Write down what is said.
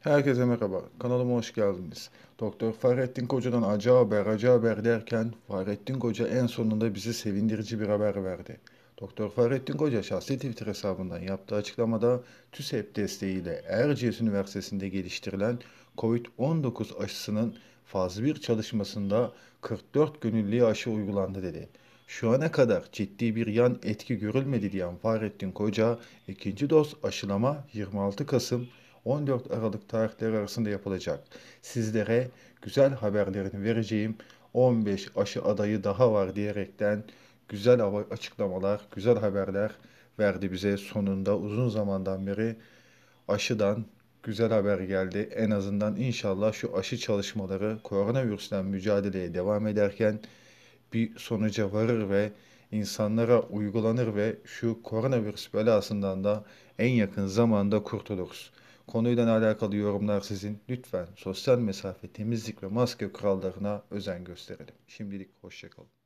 Herkese merhaba, kanalıma hoş geldiniz. Doktor Fahrettin Koca'dan acı haber derken Fahrettin Koca en sonunda bize sevindirici bir haber verdi. Doktor Fahrettin Koca şahsi Twitter hesabından yaptığı açıklamada TÜSEP desteğiyle Erciyes Üniversitesi'nde geliştirilen COVID-19 aşısının faz 1 çalışmasında 44 gönüllüye aşı uygulandı dedi. Şu ana kadar ciddi bir yan etki görülmedi diyen Fahrettin Koca, ikinci doz aşılama 26 Kasım 14 Aralık tarihleri arasında yapılacak. Sizlere güzel haberlerini vereceğim 15 aşı adayı daha var diyerekten güzel açıklamalar, güzel haberler verdi bize. Sonunda uzun zamandan beri aşıdan güzel haber geldi. En azından inşallah şu aşı çalışmaları koronavirüsten mücadeleye devam ederken bir sonuca varır ve insanlara uygulanır ve şu koronavirüs belasından da en yakın zamanda kurtuluruz. Konuyla alakalı yorumlar sizin. Lütfen sosyal mesafe, temizlik ve maske kurallarına özen gösterelim. Şimdilik hoşça kalın.